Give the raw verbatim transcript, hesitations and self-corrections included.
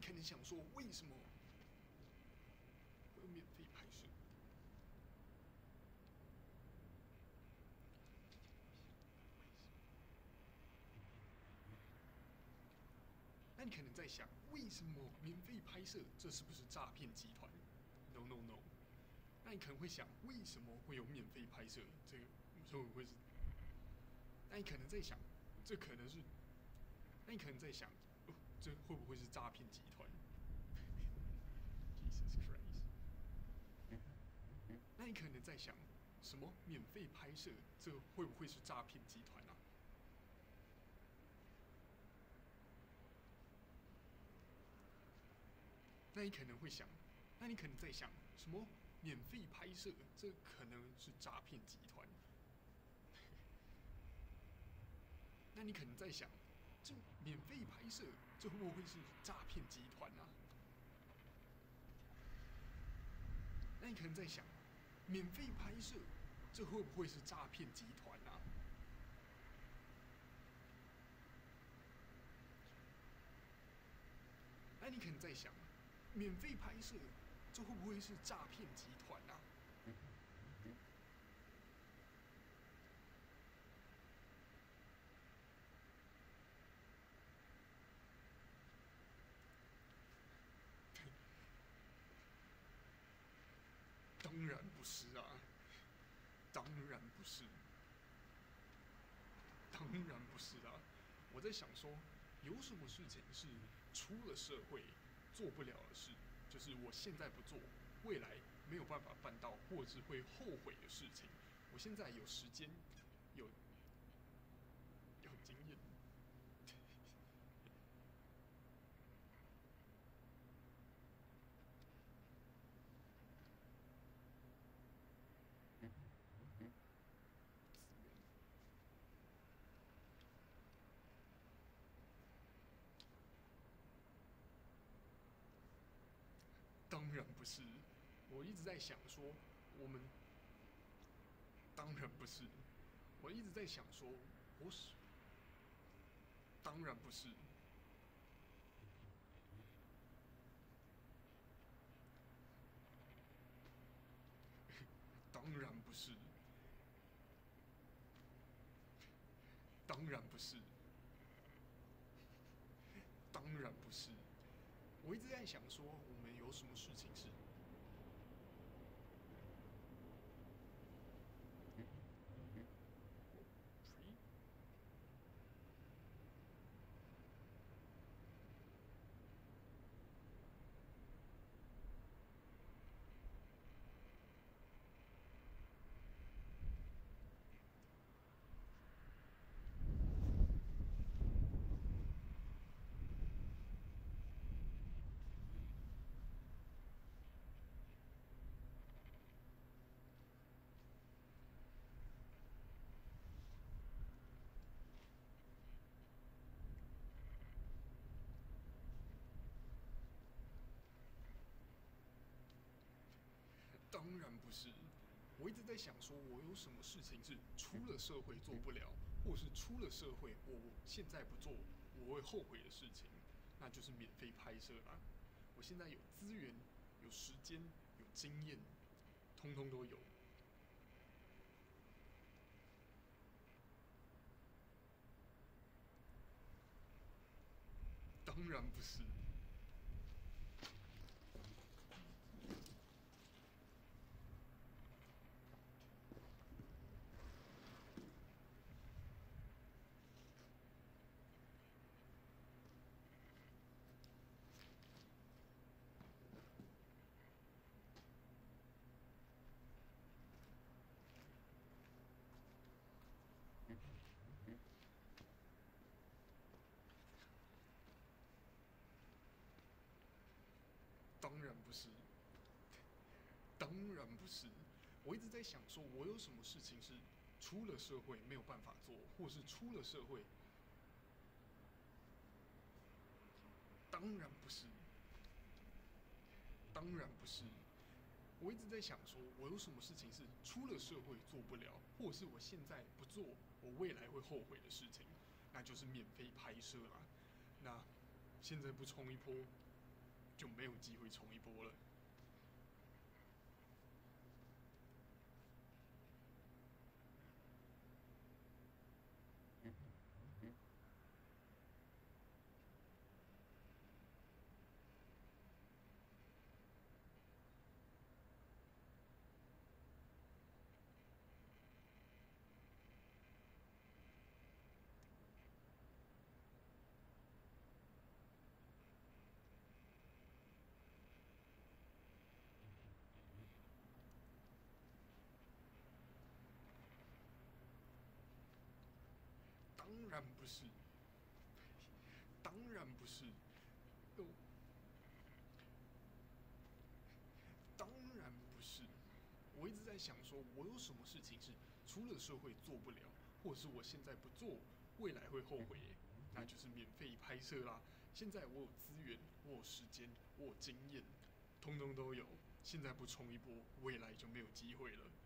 可能想说，为什么会有免费拍摄？那你可能在想，为什么免费拍摄？这是不是诈骗集团 ？No No No。那你可能会想，为什么会有免费拍摄？这个会不会是？那你可能在想，这可能是？那你可能在想，哦、这会不会是诈骗集团 ？Jesus Christ！那你可能在想，什么免费拍摄？这会不会是诈骗集团啊？那你可能会想，那你可能在想，什么免费拍摄？这可能是诈骗集团。那你可能在想，这免费拍摄，这会不会是诈骗集团啊？那你可能在想，免费拍摄，这会不会是诈骗集团啊？那你可能在想，免费拍摄，这会不会是诈骗集团啊？当然不是啊，当然不是，当然不是啊！我在想说，有什么事情是出了社会做不了的事，就是我现在不做，未来没有办法办到，或者是会后悔的事情。我现在有时间，有有经验。当然不是，我一直在想说，我们当然不是，我一直在想说，我是当然不是，当然不是，当然不是，当然不是。我一直在想说，我们有什么事情是当然不是。我一直在想说，我有什么事情是出了社会做不了，或是出了社会我现在不做我会后悔的事情，那就是免费拍摄啦。我现在有资源、有时间、有经验，通通都有。当然不是。当然不是，当然不是。我一直在想说，我有什么事情是出了社会没有办法做，或是出了社会，当然不是，当然不是。我一直在想说，我有什么事情是出了社会做不了，或是我现在不做，我未来会后悔的事情，那就是免费拍摄啦。那现在不冲一波， 就没有机会冲一波了。当然不是，当然不是，哦，当然不是。我一直在想说，我有什么事情是出了社会做不了，或者是我现在不做，未来会后悔耶？那就是免费拍摄啦。现在我有资源，我有时间，我有经验，通通都有。现在不冲一波，未来就没有机会了。